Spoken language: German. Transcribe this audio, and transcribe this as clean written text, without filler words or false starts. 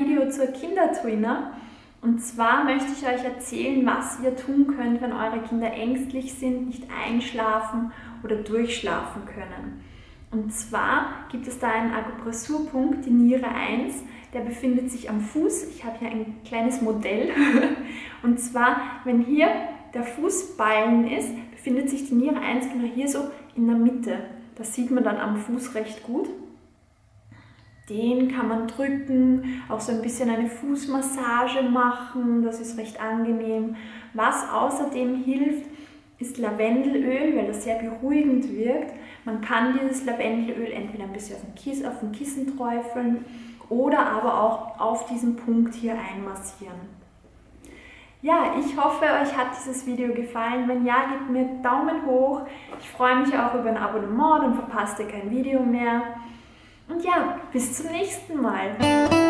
Video zur Kindertrainer. Und zwar möchte ich euch erzählen, was ihr tun könnt, wenn eure Kinder ängstlich sind, nicht einschlafen oder durchschlafen können. Und zwar gibt es da einen Akupressurpunkt, die Niere 1, der befindet sich am Fuß. Ich habe hier ein kleines Modell. Und zwar, wenn hier der Fußballen ist, befindet sich die Niere 1 genau hier so in der Mitte. Das sieht man dann am Fuß recht gut. Den kann man drücken, auch so ein bisschen eine Fußmassage machen, das ist recht angenehm. Was außerdem hilft, ist Lavendelöl, weil das sehr beruhigend wirkt. Man kann dieses Lavendelöl entweder ein bisschen auf den Kissen träufeln oder aber auch auf diesen Punkt hier einmassieren. Ja, ich hoffe, euch hat dieses Video gefallen. Wenn ja, gebt mir einen Daumen hoch. Ich freue mich auch über ein Abonnement, dann verpasst ihr kein Video mehr. Und ja, bis zum nächsten Mal.